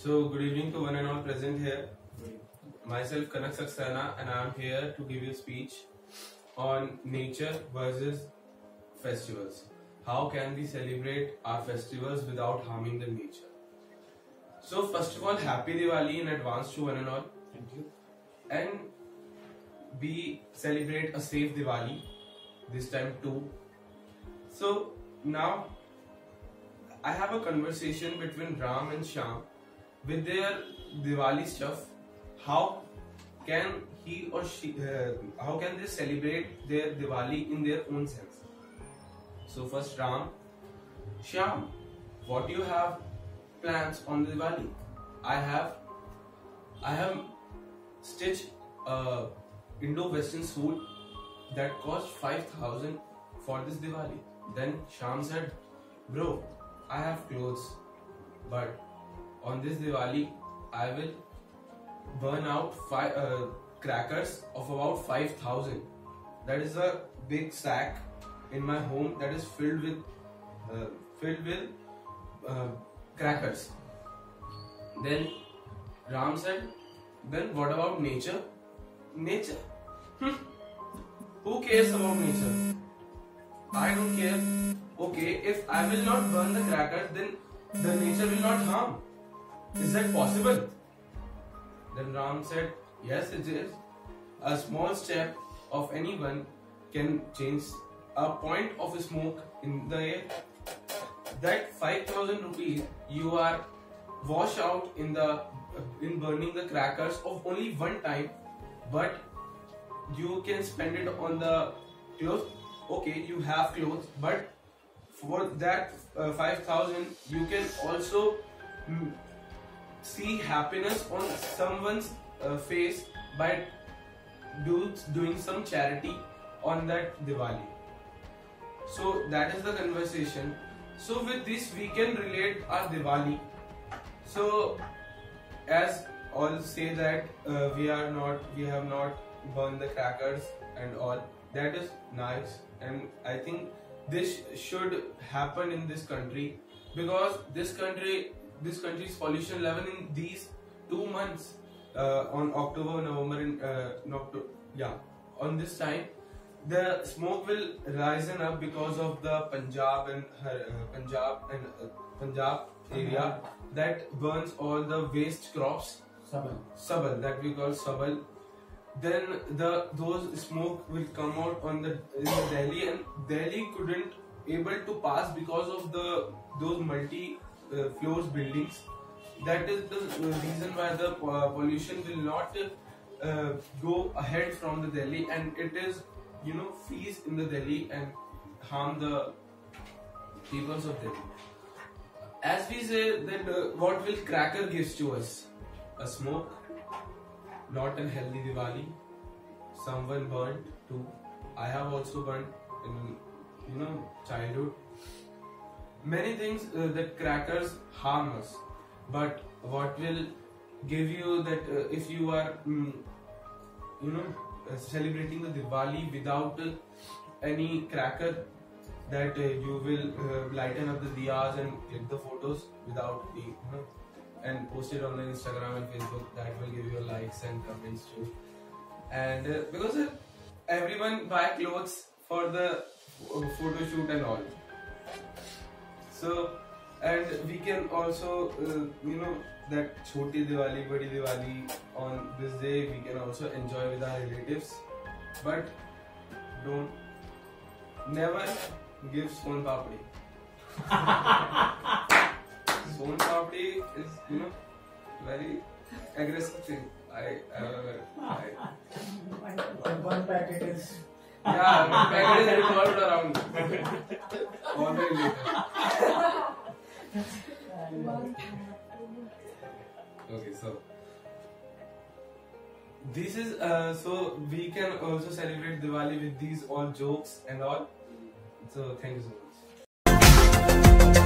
So good evening to one and all present here. Myself Kanak and I am here to give you a speech on nature versus festivals. How can we celebrate our festivals without harming the nature? So first of all, happy Diwali in advance to one and all. Thank you. And we celebrate a safe Diwali this time too. So now I have a conversation between Ram and Shyam with their Diwali stuff. How can he or she, how can they celebrate their Diwali in their own sense? So first Ram, Shyam, what do you have plans on the Diwali? I have stitched a Indo-Western suit that cost 5,000 for this Diwali. Then Shyam said, bro, I have clothes, but on this Diwali I will burn out crackers of about 5,000. That is a big sack in my home that is filled with crackers. Then Ram said, then what about nature? Nature? Who cares about nature? I don't care. Okay, if I will not burn the crackers, then the nature will not harm. Is that possible? Then Ram said, yes it is. A small step of anyone can change a point of smoke in the air. That 5,000 rupees you are wash out in burning the crackers of only one time, but you can spend it on the clothes. Okay, you have clothes, but for that 5,000 you can also see happiness on someone's face by doing some charity on that Diwali. So that is the conversation. So with this we can relate our Diwali. So as all say that we have not burned the crackers and all, that is nice, and I think this should happen in this country, because this country's pollution level in these 2 months on October, November and on this time the smoke will rise up because of the Punjab area that burns all the waste crops, sabal that we call sabal. Then those smoke will come out in the Delhi, and Delhi couldn't able to pass because of those multi floors buildings. That is the reason why the pollution will not go ahead from the Delhi, and it is freeze in the Delhi and harm the peoples of Delhi. As we say that what will cracker gives to us? A smoke, not a healthy Diwali. Someone burnt too. I have also burnt in childhood. Many things that crackers harm us, but what will give you that if you are celebrating the Diwali without any cracker, that you will lighten up the diyas and click the photos without and post it on the Instagram and Facebook. That will give you likes and comments too. And because everyone buy clothes for the photo shoot and all. So, and we can also that choti Diwali, badi Diwali, on this day we can also enjoy with our relatives, but never give son papdi. Son papdi is very aggressive thing. One packet is. Yeah, one packet is revolved around. Already later. Okay, so this is so we can also celebrate Diwali with these all jokes and all. So thank you so much.